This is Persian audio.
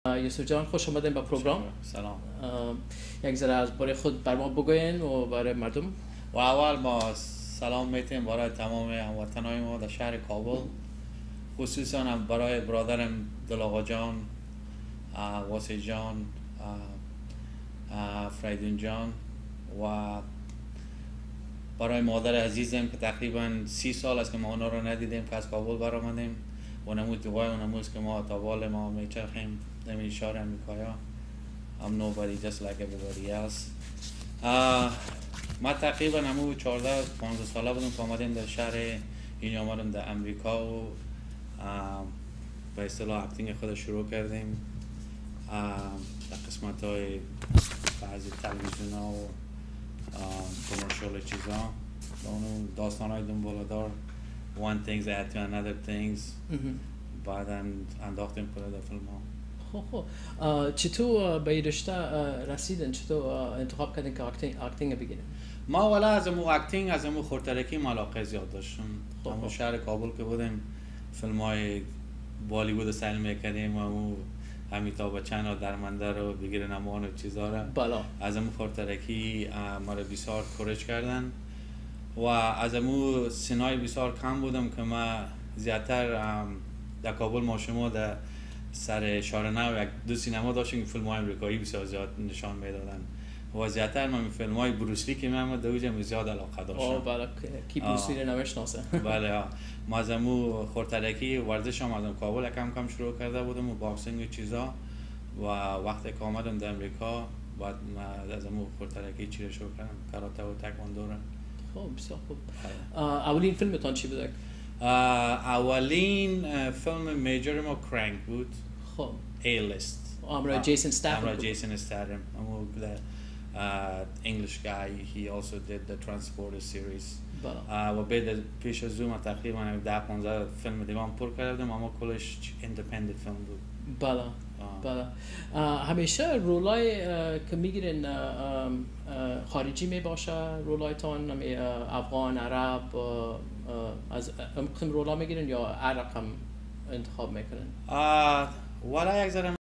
یوسف جان خوش آمدین به پروگرام. سلام. یک ذره از برای خود بر ما بگوین و برای مردم. و اول ما سلام میتیم برای تمام هموطنان ما در شهر کابل، خصوصا برای برادرم دل آقا جان، واسی جان، فریدون جان و برای مادر عزیزم که تقریبا 30 سال است که ما اونا رو ندیدیم که از کابل برآمدیم و نمود دوای اونموز که ما تا بال ما میچرخیم در شهر امریکایا. I'm nobody just like everybody else. ما تقریبا همون 14-15 ساله بودم که آمدیم در شهر این آمدم در امریکا و به اصطلاح اکتینگ خود شروع کردیم در قسمت های بعضی تلویزیون ها و کمرشال چیزا و اونو داستان های دنبالدار one things add to another things بعدا انداختیم کنه در فیلم ها. خب چطور به این رشته رسیدن؟ چطور انتخاب کردین که اکتینگ بگیرین؟ ما اولا از امو اکتینگ از امو خورترکی علاقه زیاد داشتم. همون شهر کابل که بودیم فیلم های بالیوود سیل میکردیم و امو امیتاب بچن و درمنده رو بگیرن امان و چیزا رو بالا. از امو خورترکی ما رو بسیار کورج کردن و از امو سینای بسیار کم بودم که ما زیادتر در کابل ما شما در سر شهر نو یک دو سینما داشتیم که فیلم های امریکایی بسیار زیاد نشان میدادن و زیادتر من فیلم های بروسلی که من دوجم زیاد علاقه داشتم. بله کی بروسلی رو نمیشناسه. بله ما از امو خورترکی ورزش هم از کابل کم کم شروع کرده بودم و باکسینگ و چیزا و وقتی که آمدم در امریکا بعد از امو خورترکی چی رو شروع کردم کاراته و تکواندو رو. خب بسیار خوب. اولین فیلمتون چی بود؟ اولین فیلم میجر ما کرانک بود. خب A-list. امرا جیسون استاتم. Amra Jason Statham. The English guy. He also did the Transporter series. بله. و بعد پیش از اون تقریبا 10-15 فیلم دیگه هم پر کردم اما کلش ایندیپندنت فیلم بود. بله. بله. همیشه رولای که میگیرین خارجی می باشه رولایتون افغان عرب از رقم رولا میگیرین یا هر رقم انتخاب میکنین؟ ولی یک ذره